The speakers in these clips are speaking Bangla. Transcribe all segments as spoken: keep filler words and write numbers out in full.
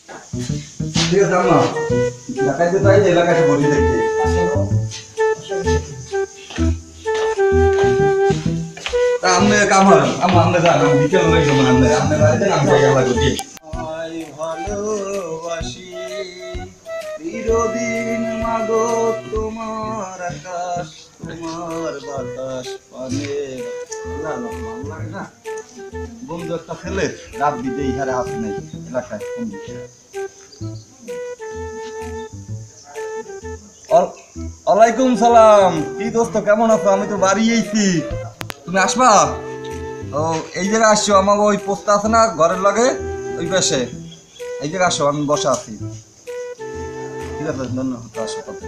ঠিক আছে আম্মা ঢাকায় তো তাই এলাকায় বলি দেখতে তা আমনে কামার আম্মা আমনে জান আমি বিকেল হয়ে গেল আমনে আমনে বাড়িতে আমি জায়গা লাগি আই ভালোবাসি চিরদিন মাগো তোমার আকাশ তোমার বাতাস পানে না না বাংলা না বন্ধু একটা ছেলে রাত দিতে ইহারে হাত নেই এলাকায় ওয়ালাইকুম সালাম কি দোস্ত কেমন আছো আমি তো বাড়ি আইছি তুমি আসবা ও এই জায়গায় আসছো আমার ওই পোস্ট আছে না ঘরের লগে ওই পাশে এই জায়গায় আসো আমি বসা আছি ঠিক আছে ধন্যবাদ আসো কত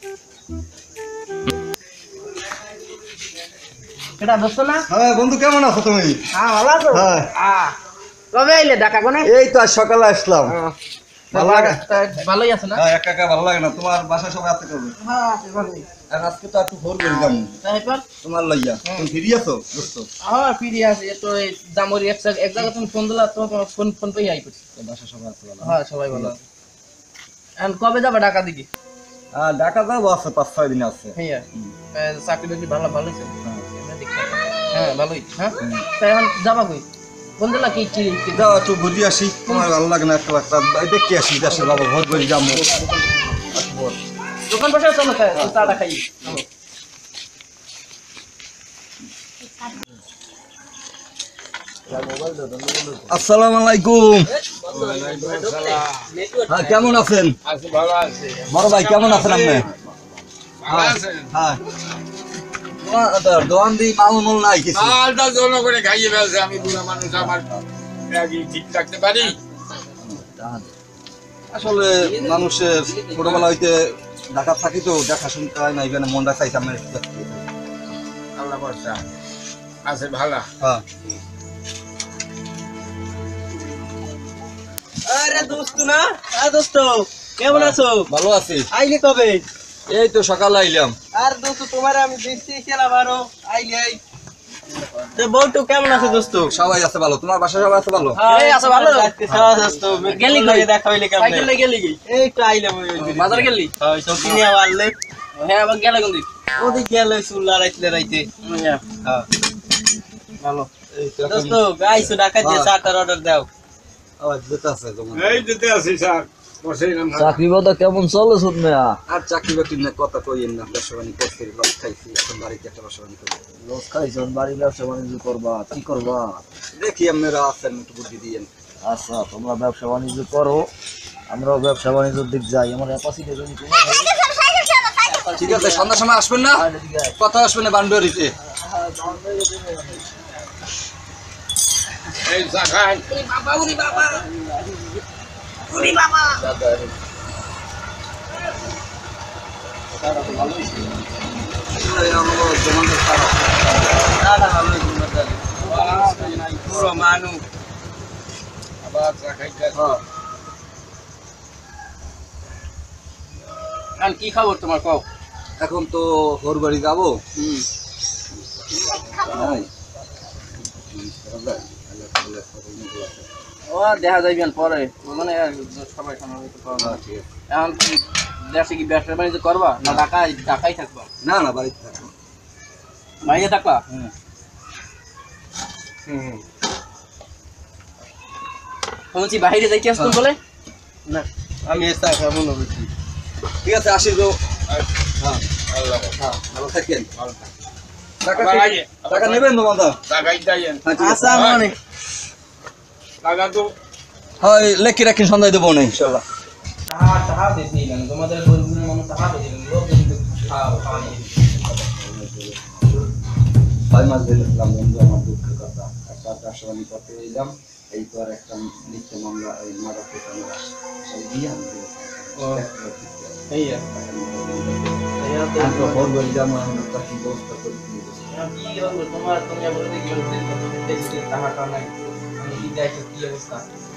এটা দোস্ত না হ্যাঁ বন্ধু কেমন আছো তুমি হ্যাঁ ভালো আছো হ্যাঁ হ্যাঁ কবে আইলে ঢাকা কোনে এই তো আজ সকালে আসলাম ভালো লাগে ভালোই আছে না হ্যাঁ একা একা ভালো লাগে না তোমার বাসায় সবাই আছে কবে হ্যাঁ আছে ভালোই আর আজকে তো একটু ভোর করে যাবো তারপর তোমার লইয়া তুমি ফিরি আছো দোস্ত হ্যাঁ ফিরে আসি তো এই জামরি এক এক জায়গা তুমি ফোন দিলা তো ফোন ফোন পেয়ে আই পড়ছি বাসায় সবাই আছে ভালো হ্যাঁ সবাই ভালো আছে আর কবে যাবে ঢাকা দিকে হ্যাঁ ঢাকা যাবো আছে পাঁচ ছয় দিন আছে হ্যাঁ চাকরি বাকরি ভালো ভালোই আছে হ্যাঁ ভালোই হ্যাঁ তাই এখন যাবা কই কোন দিলা কি কি যাও একটু ঘুরে আসি তোমার ভালো লাগে না একটা দেখে আসি দেশে বাবা ভোর করে যাবো দোকান বসে চলো চাটা খাই আসসালামু আলাইকুম হ্যাঁ কেমন আছেন বড় ভাই কেমন আছেন আপনি হ্যাঁ দোয়ান দি মামুল নাই কিছু আলটা জোন করে খাইয়ে ফেলছে আমি বুড়া মানুষ আমার ঠিক থাকতে পারি আসলে মানুষের ছোটবেলা হইতে ঢাকা থাকি তো দেখাশোনা হয় না এখানে মনটা চাইছে আমার আল্লাহ বর্ষা আছে ভালো হ্যাঁ আরে দোস্ত না আ দোস্ত কেমন আছো ভালো আছি আইলে কবে এই তো সকালে আইলাম আর দোস্ত তোমার আমি দেখছি খেলা বারো আইলে আই তো বলতো কেমন আছে দোস্ত সবাই আছে ভালো তোমার বাসায় সবাই আছে ভালো এই আছে ভালো সবাই দোস্ত গেলি কই দেখা হইলে কেমন সাইকেলে গেলি কি এই তো আইলাম ওই বাজার গেলি ওই তো কিনে আনলে হ্যাঁ আবার গেল কোন দিক ওদিক গেল সুল্লা রাইতে রাইতে হ্যাঁ ভালো দোস্ত গাইছো ঢাকা দিয়ে চারটার অর্ডার দাও আওয়াজ দিতে আছে তোমার এই দিতে আছি স্যার বসেইলাম চাকরি বাদা কেমন চলে শুনবে আর চাকরি বাকরি না কথা কইেন না ব্যবসা বাণিজ্য করছি লস খাইছি এখন বাড়িতে একটা ব্যবসা বাণিজ্য করি লস খাইছেন বাড়ি ব্যবসা বাণিজ্য করবা কি করবা দেখি আপনারা আছেন একটু বুদ্ধি দিয়েন আচ্ছা তোমরা ব্যবসা বাণিজ্য করো আমরাও ব্যবসা বাণিজ্যের দিক যাই আমার অ্যাপাসিটি যদি ঠিক আছে সন্ধ্যার সময় আসবেন না কথা আসবেন না বান্ডুয়ারিতে এই জায়গায় বাবা উনি বাবা উনি বাবা পুরো মানুষ আবার চা খাইতে আর কি খবর তোমার কও এখন তো ওর বাড়ি যাবো ও দেখা যাইবে পরে মানে সবাই এখন দেশে কি ব্যবসা বাণিজ্য করবা না ঢাকায় ঢাকায় থাকবা না না বাড়িতে থাকবো বাইরে থাকবা হুম বলছি বাইরে যাই কি আসতো বলে না আমি এসে খাবো না বেশি ঠিক আছে আসি তো হ্যাঁ আল্লাহ হ্যাঁ ভালো থাকেন ভালো টাকা আবার আগে টাকা নেবেন তো মাদা জায়গায় যাইয়েন আচ্ছা মানে টাকা তো হয় লেখি রাখেন সন্ধ্যায় দেবো না ইনশাল্লাহ টাকা টাকা দিছি না তোমাদের গরিবের মানুষ টাকা দিছি লোক কিন্তু খাওয়া খাওয়া ছয় মাস দিলাম বন্ধু আমার দুঃখের কথা একটা ব্যবসা বাণিজ্য করতে এলাম এই তো আর একটা নিত্য মামলা এই মাদক পেছনে সেই দিয়ে আমি এই এই তো ফোন করে যাবো আমরা তাকে ব্যবস্থা করে দিয়ে কি হবে তোমার তুমি বলে দেখি দেখি টাকা নাই আমি কি যাইছো কি অবস্থা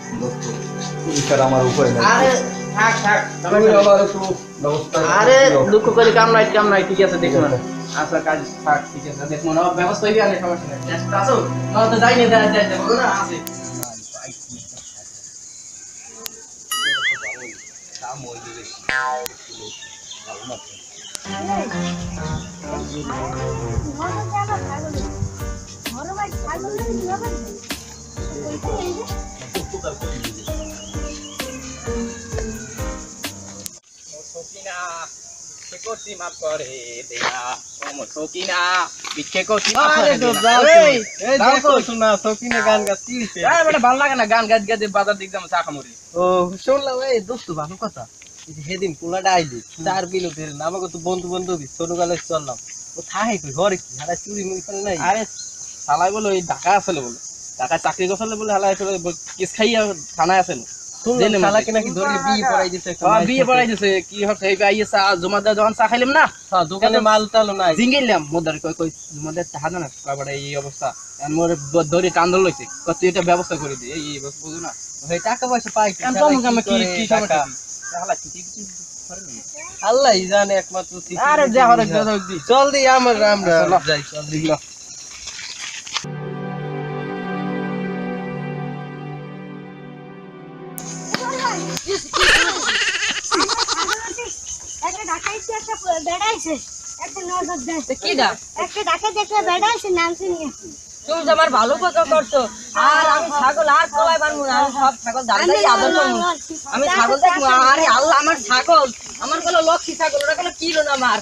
আমার উপায় নাই আরে থাক থাক তুমি আবার একটু ব্যবস্থা আরে দুঃখ করে কাম নাই কাম নাই ঠিক আছে দেখো না আচ্ছা কাজ থাক ঠিক আছে দেখো না ব্যবস্থা হইবে না সমস্যা নাই চেষ্টা আসো না তো যাই না যাই যাই বলো না আছে দাম হইলে বেশি ভালো না মাফ করে দেনা ওমো সকিনা বিচ্ছে করছি আরে তো যাও এই যাও তো শোনা সকিনা গান গাচ্ছিস আরে বেটা ভালো লাগে না গান গাইতে গাইতে বাজার দিক যাম চা খামরি ও শুনলাম এই দোস্ত ভালো কথা এই যে সেদিন পোলাটা আইলি চার বিলুতের আমাকে তো বন্ধু বান্ধবী ছোটকালে চললাম ও থাই কই ঘরে কি হারা চুরি মুই করে নাই আরে শালাই বলে ওই ঢাকা আসলে বলে ঢাকা চাকরি করলে বলে হালাই আসলে কেস খাইয়া থানায় আসলে জেনে শালাকে নাকি ধরে বিয়ে পড়াই দিছে একটা হ্যাঁ বিয়ে পড়াই দিছে কি হচ্ছে এই আইয়ে চা জমা দেওয়া যখন চা খাইলাম না হ্যাঁ দোকানে মাল টাল নাই জিঙ্গিলাম মোদার কই কই মোদের টাকা না কাবাড়া এই অবস্থা আর মোরে ধরে টান্দল লইছে কত এটা ব্যবস্থা করে দি এই বুঝো না ওই টাকা পয়সা পাই কি কাম কাম কাম কি কি সমস্যা শালা কি কি করে না আল্লাহই জানে একমাত্র ঠিক আরে যা হরে দাদা দি চল দি আমার আমরা যাই চল দি একটা ডাকাইছে একটা বেড়াইছে একটা নজর দেয় কি দা একটা ডাকাই দেখে বেড়াইছে নাম শুনিয়ে তুমি তো আমার ভালো কথা করছো আর আমি ছাগল আর কোলাই বানবো না আমি সব ছাগল দাঁড়িয়ে আদর করবো আমি ছাগল দেখবো আরে আল্লাহ আমার ছাগল আমার কোনো লক্ষ্মী ছাগল ওটা কোনো কিলো না আমার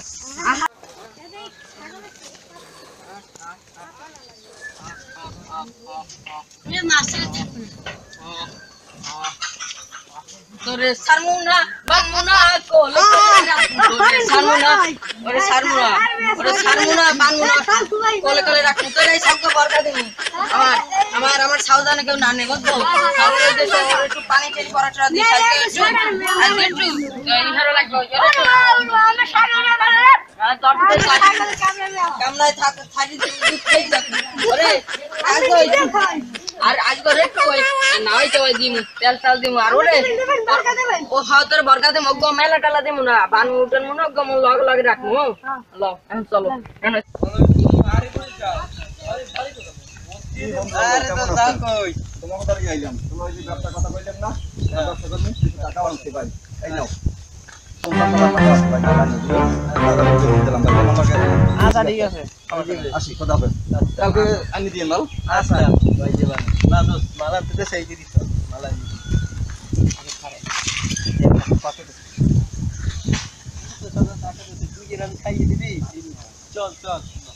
তোরে সারমুনা বানমুনা কোল তোরে সারমুনা ওরে সারমুনা ওরে সারমুনা বানমুনা কোলে কোলে রাখু তোরে এই সবকে বরকা দিমু আমার আমার আমার সাউদানে কেউ না নে বুঝছো সাউরে দেশে একটু পানি চেঞ্জ করাটা দি আজকে একটু আজকে একটু এই হারো লাগবে আমরা সাগরে বলে আর তোর তো কামনায় থাক থাকি দুধ খেয়ে যাক ওরে আজকে আর আজকে রেট কই না হইতে ওই দিমু তেল তেল দিমু আর ওরে বরকা দেবেন ও হাও তোর বরকা দিমু গো মেলা টালা দিমু না বান উঠন মু না গো মু লগ লগ রাখমু ল এখন চলো এখন আরে তো যাও কই তোমার কথা কি আইলাম তুমি ওই যে ব্যবসা কথা কইলাম না ব্যবসা করনি কিছু টাকা আনতে পারি এই নাও আচ্ছা ঠিক আছে আসি কথা হবে কালকে আনি দিয়ে মাল আচ্ছা ভাই জীবন না দোস্ত মালা দিতে সেই দিস মালা তুই যেন খাইয়ে দিবি চল চল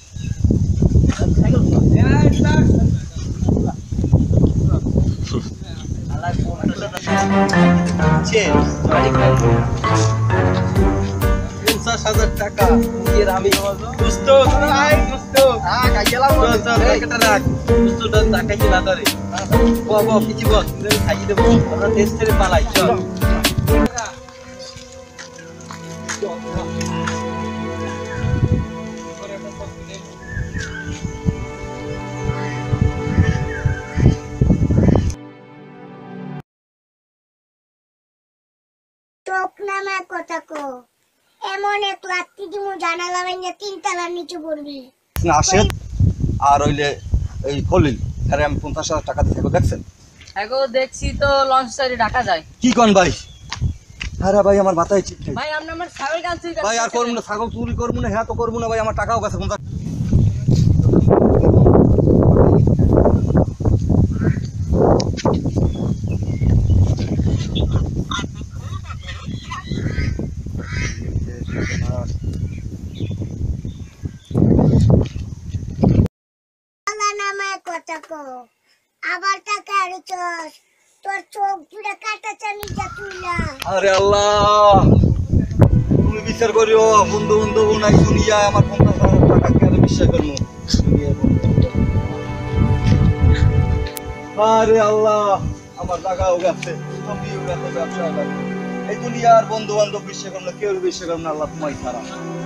পঞ্চাশ হাজার টাকা নিজের আমি দুষ্ট দুষ্ট হ্যাঁ খাইলাম টাকাটা রাখ দুষ্টটা টাকা কি না ধরে বল বল কিছু বল খাইয়ে দেবো আমরা দেশ ছেড়ে পালাই চল চোখ নামা কথা কো এমন এক লাত্তি দিমু জানালা ভেঙে তিন তলার নিচে পড়বি নাশেদ আর হইলে এই খলিল আরে আমি পঞ্চাশ হাজার টাকা দিতে দেখছেন এগো দেখছি তো লঞ্চ সাইডে ঢাকা যায় কি কোন ভাই আরে ভাই আমার মাথায় ঠিক নেই ভাই আপনি আমার ছাগল গান চুরি ভাই আর করবো না ছাগল চুরি করবো না হ্যাঁ তো করবো না ভাই আমার টাকাও গেছে পঞ্চাশ আল্লাহ নামা কথা কো আবার টাকা আড়িছস তোর চোখ পুরো কাটা চানি যা তুইলা আরে আল্লাহ তুমি বিচার করিও বন্ধু বান্ধব নাই শুনিয়া আমার পঞ্চাশ হাজার টাকা কেন বিশ্বাস করবো আরে আল্লাহ আমার টাকাও গেছে জমিও গেছে ব্যবসা গেছে এই দুনিয়ার বন্ধু বান্ধব বিশ্বাস করলো কেউ বিশ্বাস করলো না আল্লাহ তোমায় ছাড়া